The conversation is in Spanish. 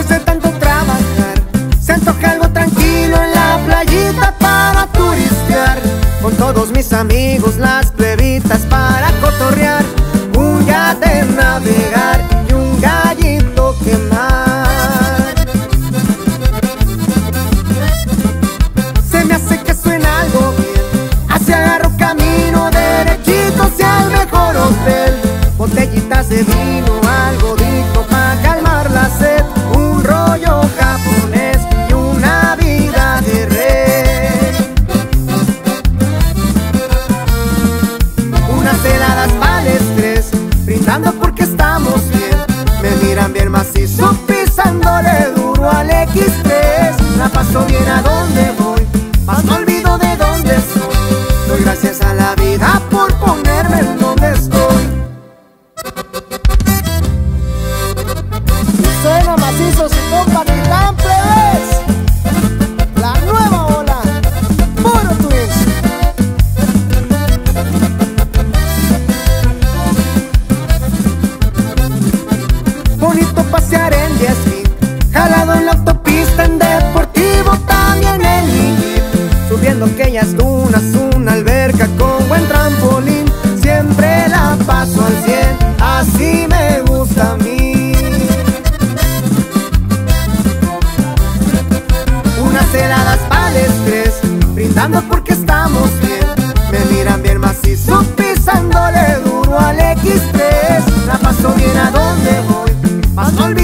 Después de tanto trabajar, se antoja algo tranquilo en la playita para turistear. Con todos mis amigos, las plebitas para cotorrear. Un yate navegar y un gallito quemar. Se me hace que suena algo bien, así agarro camino derechito hacia el mejor hotel. Botellitas de vino, algo rico pa' calmar la sed, un rollo japonés y una vida de rey. Unas heladas pa'l estrés, brindando porque estamos bien. Me miran bien macizo, pisándole duro al X3. La paso bien a donde voy, más no olvido de dónde soy. Doy gracias a la vida por ponerme en donde estoy. Suena macizo su compa Titán, plebes. La nueva ola, puro twist. Bonito pasear en jet ski, jalado en la autopista, en deportivo, también en mi jeep. Subiendo aquellas dunas, una alberca con buen trampolín. Siempre la paso al 100, así me gusta a mí. Unas heladas pa'l estrés, brindando porque estamos bien. Me miran bien macizo, pisándole duro al X3. La paso bien a donde voy, más no olvido